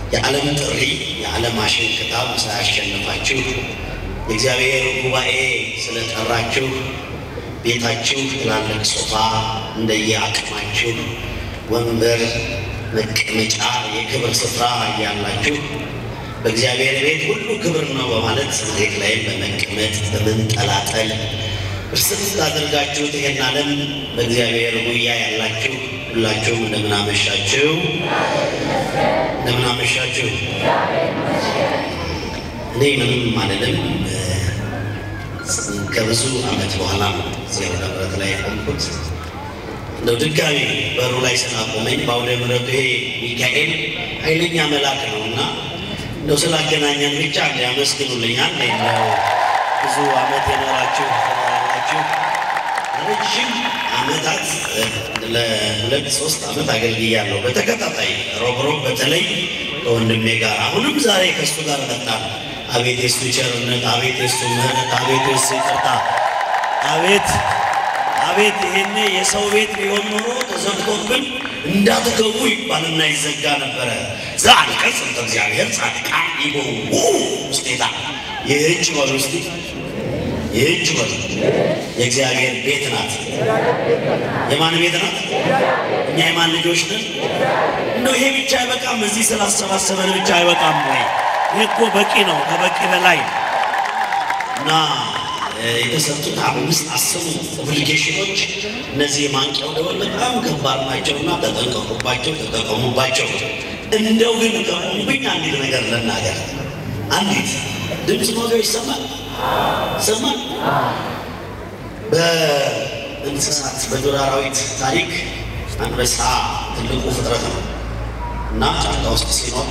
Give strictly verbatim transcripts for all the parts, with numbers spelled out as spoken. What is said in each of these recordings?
የዓለም ጥሪ የዓለም አሽን ክታብ ሳያሸንፋችሁ የእግዚአብሔር ጉባኤ ስለጠራችሁ ቤታችሁ ትላልቅ ሶፋ እንደየአቅማችሁ ወንበር መቀመጫ የክብር ስፍራ ያላችሁ በእግዚአብሔር ቤት ሁሉ ክብር ነው በማለት መሬት ላይ በመቀመጥ በመንጠላጠል እርስት አድርጋችሁ ይሄን ዓለም በእግዚአብሔር ጉያ ያላችሁ ሁላችሁም እንደምን አመሻችሁ እንደምን አመሻችሁ እኔ ምንም ማለለም ከብዙ ዓመት በኋላ ነው እዚህ ደብረት ላይ ቆምኩት እንደው ድጋሚ በሩ ላይ ስላቆመኝ ባውደ ምሕረቱ ይሄ ሚካኤል ኃይለኛ መልአክ ነውና እንደው ስላገናኘን ብቻ ያመስግኑልኛል ነው ብዙ ዓመት የኖራችሁ ተናራችሁ ረጅም ዓመታት ለሁለት ሶስት ዓመት አገልግያለሁ በተከታታይ ሮብሮብ በተለይ ከወንድሜ ጋር አሁንም ዛሬ ከሱ ጋር መጣን አቤት የሱ ቸርነት አቤት የሱ ምሕረት አቤት የሱ ይቅርታ አቤት አቤት ይሄኔ የሰው ቤት ቢሆን ኖሮ ተዘግቶብን እንዳትገቡ ይባልና ይዘጋ ነበረ ዛሬ ከሰም እግዚአብሔር ጻድቃን ይቦው ውስጤታ የእጅ ወልስቲ የእጅ ወል የእግዚአብሔር ቤት ናት የማን ቤት ናት እኛ የማን ልጆች ነን እንደው ይሄ ብቻ አይበቃም እዚህ ስላሰባሰበን ብቻ አይበቃም ወይ እኮ በቂ ነው ከበቂ በላይ እና የተሰጡት አምስት አስሩ ኦብሊጌሽኖች እነዚህ ማንቂያው ደወል በጣም ከባድ ናቸውና ተጠንቀቁባቸው ተጠቀሙባቸው እንደው ግን ከሙብኝ አንዲት ነገር ለናገር አንዲት ድምጽ ነው ይሰማል ይሰማል በእንስሳት በዱር አራዊት ታሪክ አንበሳ ትልቁ ፍጥረት ነው እና ጫካ ውስጥ ሲኖር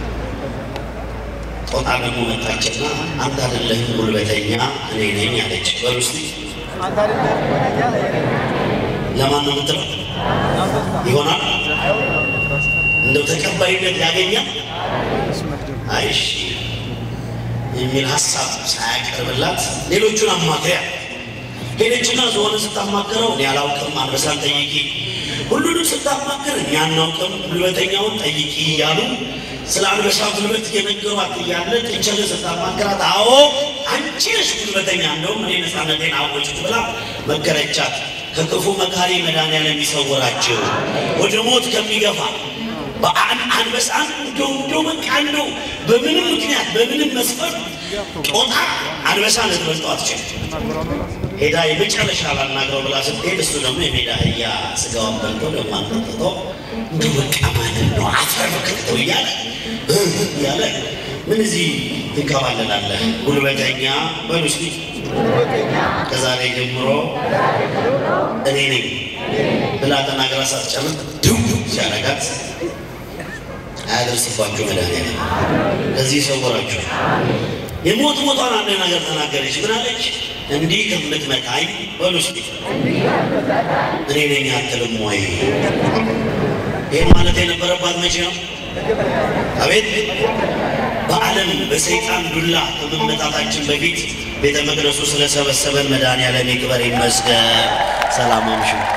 ጦጣ ደግሞ መጣችና አንተ አይደለህም ጉልበተኛ እኔ ነኝ አለች በሩስቲ አንተ አይደለህም ለማን ነው የምትለው ይሆናል እንደው ተቀባይነት ያገኛል አይሽ የሚል ሐሳብ ሳያቀርብላት ሌሎቹን አማክሪያ ሄደችና ዞን ስታማክረው እኔ አላውቅም አንበሳን ጠይቂ ሁሉንም ስታማክር እኛ አናውቅም ጉልበተኛውን ጠይቂ እያሉ ስለ አንበሳ ጉልበት የነገሯት እያለ ጥንቸል ስታማክራት አዎ አንቺ ነሽ ጉልበተኛ እንደውም እኔ ነፃነቴን አወጭኩ ብላ መከረቻት ከክፉ መካሪ መድኃኒዓለም ይሰውራችሁ ወደ ሞት ከሚገፋ በአን አንበሳን እንደው እንደው በቃ እንደው በምንም ምክንያት በምንም መስፈርት ጦጣ አንበሳን ልትበልጠው አትችልም ሄዳ የመጨረሻ ባናገረው ብላ ስትሄድ እሱ ደግሞ የሜዳ አህያ ስጋውን በልቶ ደግሞ አንጠጥቶ እንደው በቃ ማለት ነው አፈርክተው እያለ እያለ ምን እዚህ ትንከባለላለህ ጉልበተኛ በሉ እስኪ ከዛሬ ጀምሮ እኔ ነኝ ብላ ተናግራ ሳትጨርስ ድው ሲያረጋት አያደርስባችሁ መድኃኒዓለም ከዚህ ሰውራችሁ የሞት ሞቷን አንድ ነገር ተናገረች ምን አለች እንዲህ ከምትመታኝ በሉ እስኪ እኔ ነኝ አትልም ወይ ይሄ ማለት የነበረባት መቼ ነው አቤት በዓለም በሰይጣን ዱላ ከመመታታችን በፊት ቤተ መቅደሱ ስለሰበሰበን መድኃኒዓለም ይክበር ይመስገን ሰላም አምሹ